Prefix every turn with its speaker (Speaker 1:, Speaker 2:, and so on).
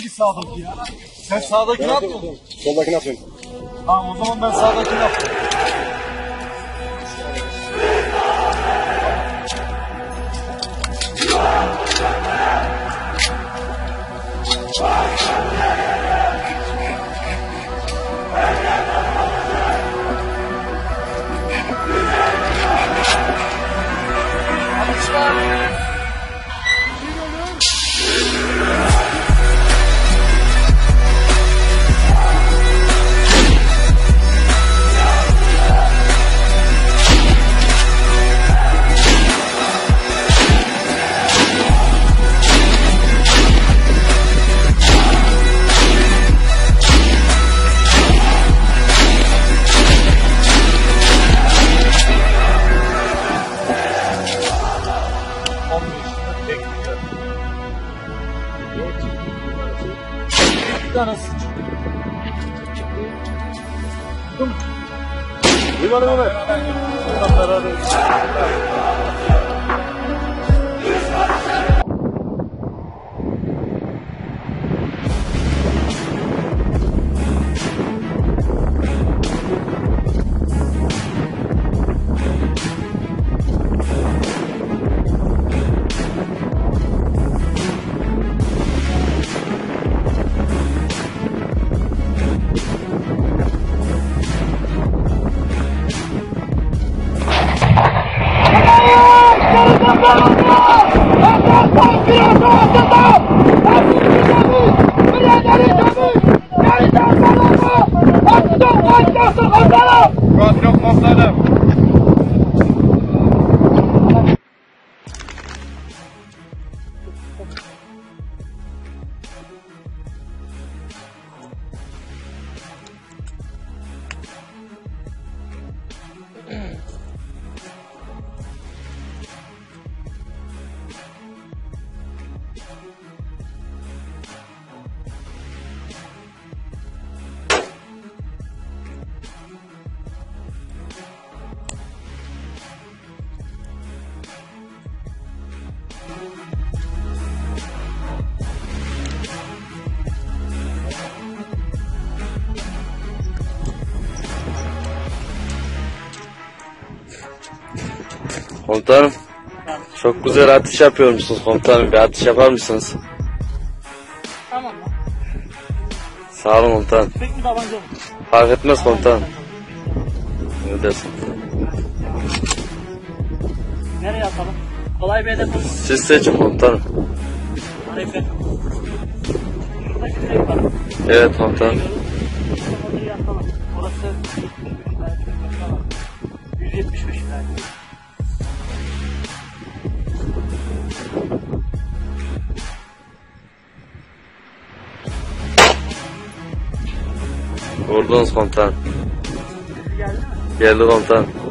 Speaker 1: ki sağdaki ya. Sen sağdakini atmıyorsun.
Speaker 2: Soldakini atıyorum.
Speaker 1: Tamam o zaman ben sağdakini atıyorum. Tanesi.
Speaker 2: Bir bana Mehmet.
Speaker 1: Yok komutanım.
Speaker 3: Komutanım, çok güzel atış yapıyormuşsunuz komutanım. Bir atış yapar mısınız?
Speaker 4: Tamam mı?
Speaker 3: Sağ olun komutanım.
Speaker 4: Tek mi tabanca mı?
Speaker 3: Fark etmez komutanım. Ne dersin?
Speaker 4: Nereye atalım? Kolay bir hedef olsun.
Speaker 3: Siz seçin komutanım.
Speaker 4: Hareket. Şurada bir direk var.
Speaker 3: Evet komutanım.
Speaker 4: Orayı atalım. Orası 175 lira.
Speaker 3: Vurdunuz komutanım.
Speaker 4: Geldi mi?
Speaker 3: Geldi komutanım.